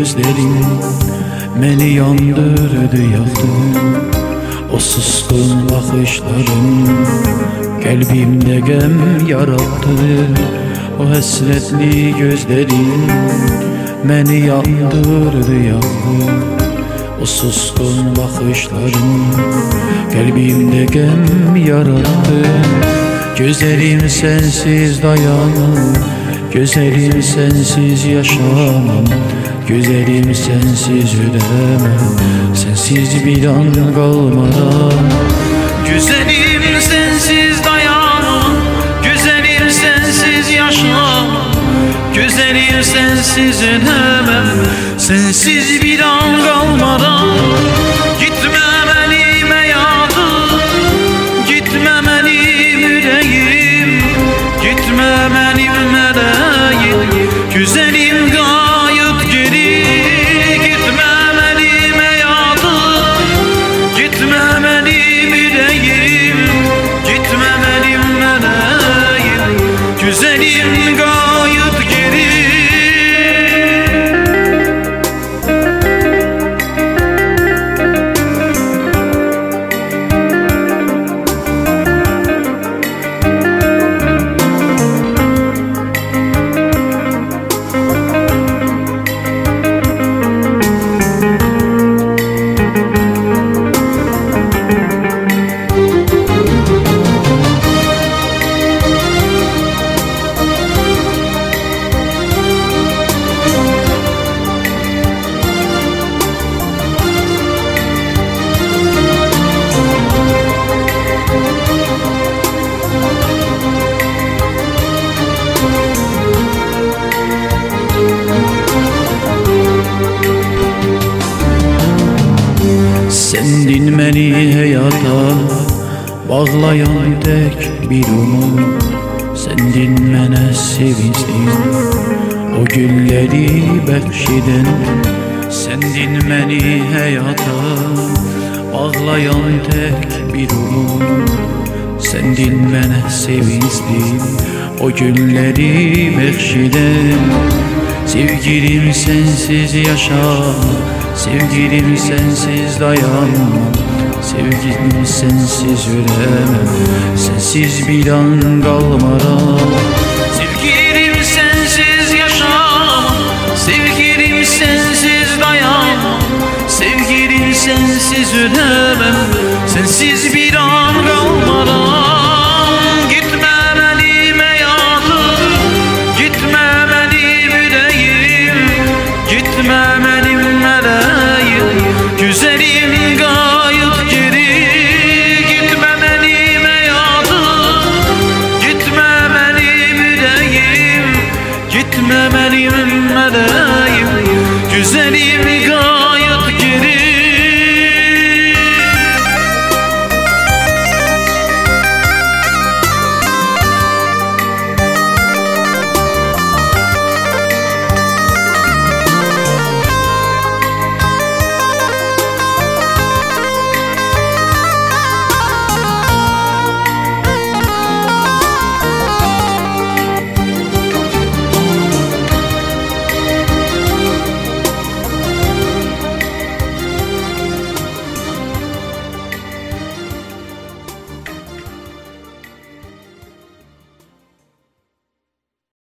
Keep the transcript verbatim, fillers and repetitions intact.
gözlerin məni yandırdı, yaktı. O sıskın bakışların kalbimde gem yarattı. O həsrətli gözlerin məni yandırdı, yaktı. O suskun bakışların kalbimde gem yarattı. Gözlerim sensiz dayanır, gözlerim sensiz yaşamam. Gözlerim sensiz ödemem, sensiz bir an kalmadan. Güzelim sensiz dayanır, güzelim sensiz yaşamam. Güzelim sensiz ödemem, sensiz bir an kalmadan. Gitme benim hayatım, gitme benim yüreğim, gitme benim meleğim. Güzelim gayet geri, gitme benim hayatım, gitme benim yüreğim, gitme benim meleğim. Güzelim gayet geri. Sendin məni həyata bağlayan tək bir umut. Sendin mənə sevincli o gülləri bəxş edən. Sendin məni həyata bağlayan tək bir umut. Sendin mənə sevincli o gülləri bəxş edən. Sevgilim sensiz yaşam, sevgilim sensiz dayanmam. Sevgilim sensiz ölemem, sensiz bir an kalmaram. Sevgilim sensiz yaşamam, sevgilim sensiz dayanmam. Sevgilim sensiz ölemem, sensiz bir an kalmaram. Gitme benim hayatım, gitme benim yüreğim, gitme benim meleğim. Güzelim gayet geri, gitme benim hayatım, gitme benim yüreğim, gitme benim meleğim.